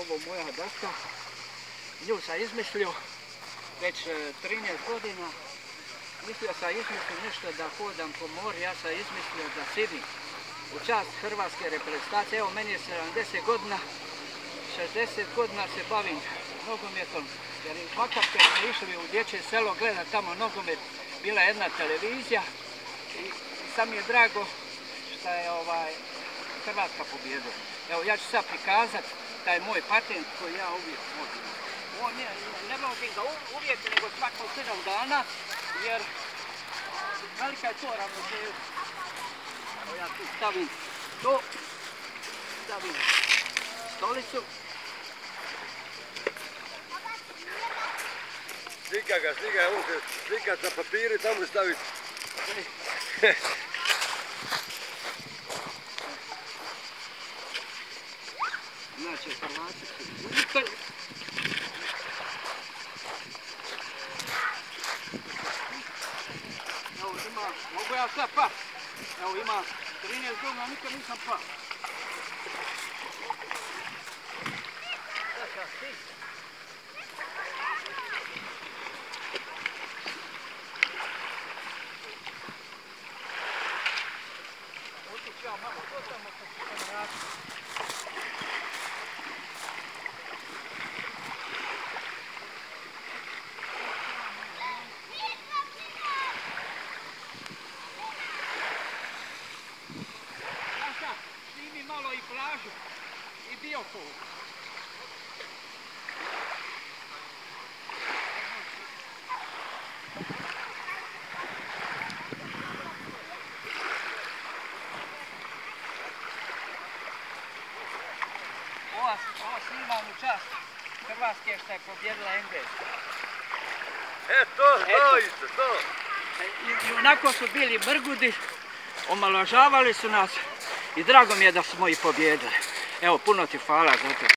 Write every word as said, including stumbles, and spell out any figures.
ovo moja daska. Nju sam izmislio već trinaest godina. Mislio sam izmislio nešto da hodam po moru, ja sam izmislio da sidim u čast hrvatske reprezentacije. Evo, meni je sedamdeset godina, šezdeset godina se bavim nogometom, jer makar smo išli u dječje selo gledat tamo nogomet, bila je jedna televizija i sad mi je drago što je ovaj, Hrvatska pobjedila. Evo, ja ću sad prikazat taj moj patent koji ja uvijek vodim. On je, ne vodim ga uvijek, nego svako sedam dana, jer velika je to ravnoteža. Evo, ja tu stavim to, stavim stolicu. Slika ga, slika ga, on se slikat na papiru i tamo staviti. Znači, Hrvati su unikali. Evo ima, mogu ja sad pa. Evo ima trinaest godina, nikad nisam pa. Sada ti. Otići ja malo, to tamo kako se vrati. Snimi malo i plažu i Biokovu. Ova, ova snimam u čast Hrvatske što je pobjedila Engleska. E, to, to isto, to. I, I onako su bili mrgudi, omalovažavali su nas i drago mi je da smo ih pobjedili. Evo, puno ti hvala za to.